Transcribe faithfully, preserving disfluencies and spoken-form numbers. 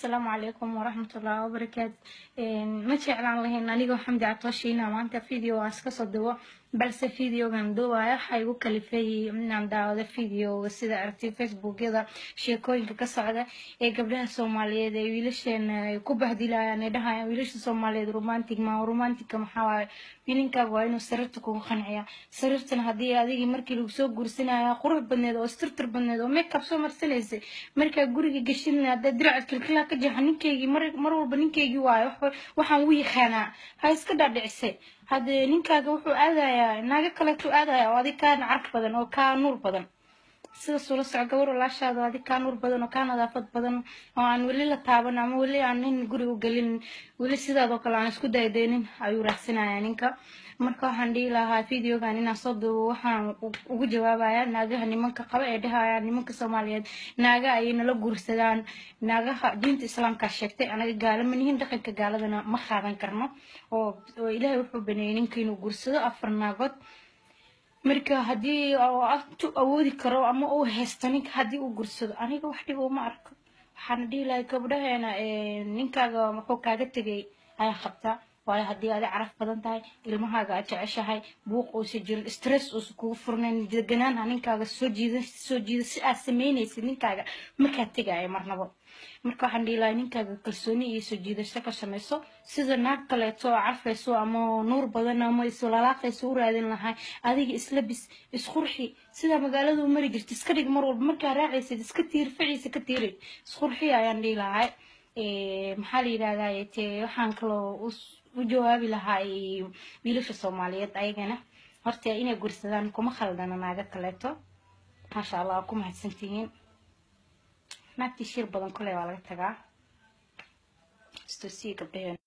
السلام عليكم ورحمة الله وبركاته. ما jeclaan lahayn aniga xamdi atoshiina maanta video aan iska soo duubo balse videogan duubaya waxa igu kalifay inaan daawado video sida aragtay Facebook-yada sheekooyinka ka socda ee gabdhaha Soomaaliyeed ee wiilasheena ay ku bahdilayaan ee dhahayaan wiilasha Soomaaliyeed romantic ma romantic maxaa waaye wiilinka waa inuu sariirta kugu qanciyaa sariirtana hadii adigii markii lagu soo guursanaya qurux badneed oo istirtir badneed oo makeup soo marsanaysa marka guriga gashin hada dirac kilkila ka jahan ninkeegi mar mar walba ninkeegi waayo waxaan wii khana ha iska dhadhicisay hada ninkaaga wuxuu aadayaa naaga kale tu aadayaa oo adiga ka ark badan oo ka nuur badan sida soo socod gawar laashaado adiga ka nuur badan oo ka nadaafad badan oo aan wali la taaban ama wali aan nin guriga galin wali sidaadoo kale aan isku daydeenin ayuu raaxsanayaa ninka marka waxaan dhihi lahaa videogan inaan soo duubo waxaan ugu jawaabayaa naagaha nimanka qaba ee dhahaya nimanka Soomaaliyeed naaga ay nala guursadaan naagaha diinta islaamka sheegtay anaga gaalo ma nihin dhaqanka gaaladana ma qaadan karno oo Ilaahay wuxuu baneeyay ninka inuu guursado afar naagood marka hadii aad awoodi karo ama uu haysto ninka hadii uu guursado aniga wax dhib uma arko waxaan dhihi lahaa gabdhaheena ee ninkaaga wuxuu kaaga tagay ay qabtaa waayo hadii aad caraf badan tahay ilmahaaga aad jeceshahay buuq oo si jir stress oo kugu furnayn deganaan ninkaaga soo jiidan soo jiidan si aad sameynaysid ninkaaga marka tagay marnabo marka waxaan dhihi lahaa ninkaaga kalsooni iyo soo jiidasho ka samayso sida naag kale oo carfayso ama nuur badan ama isoo lalaaqayso u raadin lahay adiga isla bis isqurxi sida magaalada u mari jirtay iska dhig mar walba marka raacaysid iska tiir ficiisa ka tiiri isqurxi ayaan dhihi lahaa ee maxaa la yiraahdaa tee waxaan kaloo u jawaabi lahaa wiilasha Soomaaliyeed ayagana horta inay guursadaan kuma khaldana naaga kaleeto masha Allah ku mahadsantihiin naagti shir badan kule waa laga tagaa isto sii gabdhaha